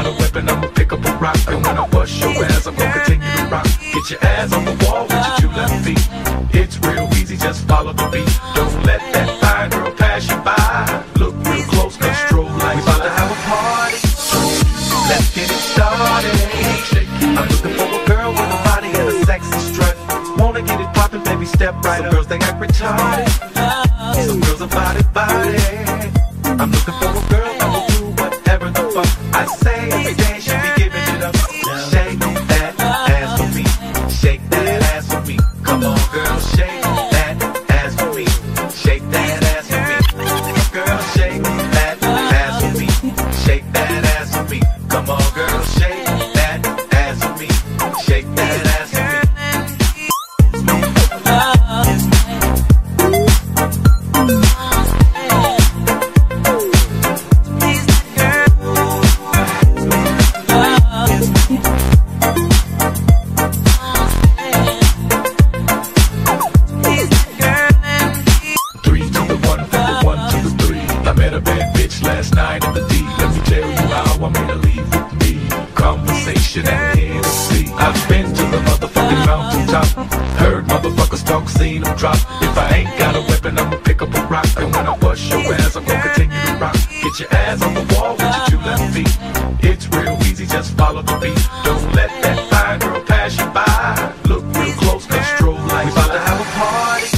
got a weapon, I'ma pick up a rock. And when I bust your ass, I'm gonna continue to rock. Get your ass on the wall with your two left feet. It's real easy, just follow the beat. Don't let that fine girl pass you by. Look real close, cause strobe like we about to have a party. Let's get it started. I'm looking for a girl with a body and a sexy strut. Wanna get it poppin', baby, step right up. Some girls, they act retarded. Some girls are body. I'm looking for a girl that will do whatever the fuck I say. Every day she be giving it up. Shake that ass for me. Shake that ass for me. Come on, girl, shake that ass for me. Shake that ass for me. Girl, shake that ass for me. Shake that ass for me. Come on, girl, shake that ass for me. Shake that ass for me. Last night at the D, let me tell you how I made her leave with me. Conversation at Hennessy. I've been to the motherfucking mountaintop. Heard motherfuckers talk, seen them drop. If I ain't got a weapon, I'ma pick up a rock. And when I bust your ass, I'm gonna continue to rock. Get your ass on the wall with your two left feet. It's real easy, just follow the beat. Don't let that fine girl pass you by. Look real close, cause strobe like we about to have a party.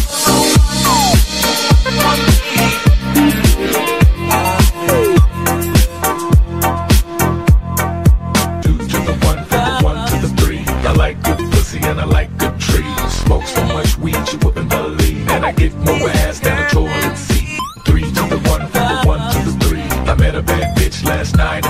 And I like good trees. Smoke so much weed you wouldn't believe. And I get more ass than a toilet seat. 3 to the 1, from the 1 to the 3. I met a bad bitch last night